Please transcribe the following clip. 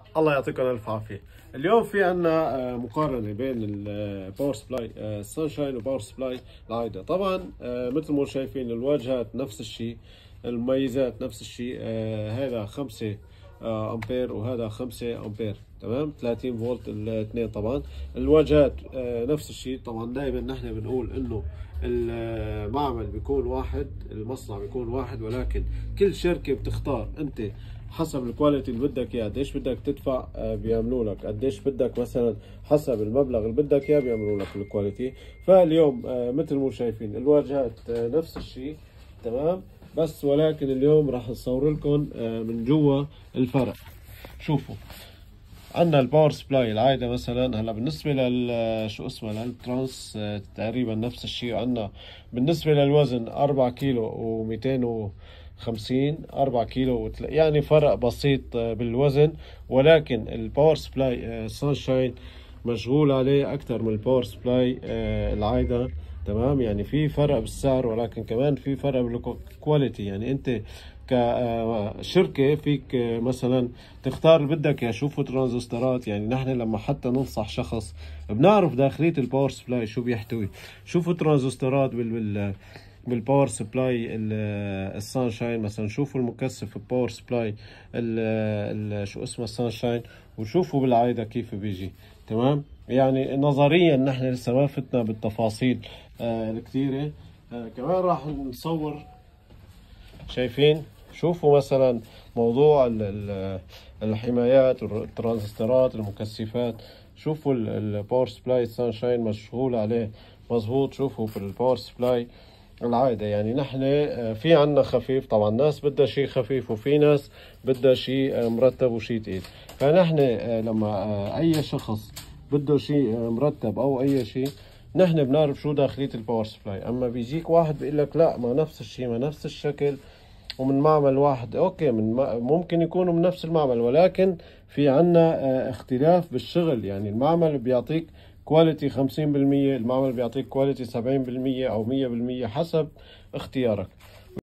الله يعطيكم الف عافيه. اليوم في عنا مقارنه بين الباور سبلاي السانشاين وباور سبلاي العايده. طبعا مثل ما شايفين الواجهات نفس الشيء، المميزات نفس الشيء. هذا 5 امبير وهذا 5 امبير، تمام. 30 فولت الاثنين. طبعا الواجهات نفس الشيء. طبعا دائما نحن بنقول انه المعمل بيكون واحد، المصنع بيكون واحد، ولكن كل شركه بتختار انت حسب الكواليتي اللي بدك اياه، قديش بدك تدفع بيعملوا لك، قديش بدك مثلا حسب المبلغ اللي بدك اياه بيعملوا لك الكواليتي. فاليوم مثل ما شايفين الواجهات نفس الشيء، تمام. بس ولكن اليوم راح نصور لكم من جوا الفرق. شوفوا عندنا الباور سبلاي العايده مثلا. هلا بالنسبه شو اسمه للترانس تقريبا نفس الشيء. عندنا بالنسبه للوزن 4 كيلو و250، 4 كيلو يعني فرق بسيط بالوزن. ولكن الباور سبلاي سانشاين مشغول عليه اكثر من الباور سبلاي العايده، تمام. يعني في فرق بالسعر، ولكن كمان في فرق بالكواليتي. يعني انت كشركة فيك مثلا تختار اللي بدك اياه. شوفوا ترانزستورات، يعني نحن لما حتى ننصح شخص بنعرف داخلية الباور سبلاي شو بيحتوي. شوفوا ترانزستورات بالباور سبلاي السانشاين مثلا. شوفوا المكثف الباور سبلاي شو اسمه السانشاين، وشوفوا بالعايدة كيف بيجي، تمام. يعني نظريا نحن لسه ما فتنا بالتفاصيل الكثيرة. كمان راح نصور. شايفين؟ شوفوا مثلا موضوع الحمايات والترانزستورات المكثفات. شوفوا الباور سبلاي سانشاين مشغول عليه مظبوط. شوفوا في الباور سبلاي العادة، يعني نحن في عنا خفيف. طبعا ناس بدها شيء خفيف وفي ناس بدها شيء مرتب وشيء تقيل. فنحن لما اي شخص بده شيء مرتب او اي شيء، نحن بنعرف شو داخلية الباور سبلاي. اما بيجيك واحد بيقول لك لا، ما نفس الشيء، ما نفس الشكل، ومن معمل واحد. اوكي، ممكن يكونوا من نفس المعمل، ولكن في عنا اختلاف بالشغل. يعني المعمل بيعطيك كواليتي 50%، المعمل بيعطيك كواليتي 70% او 100%، حسب اختيارك.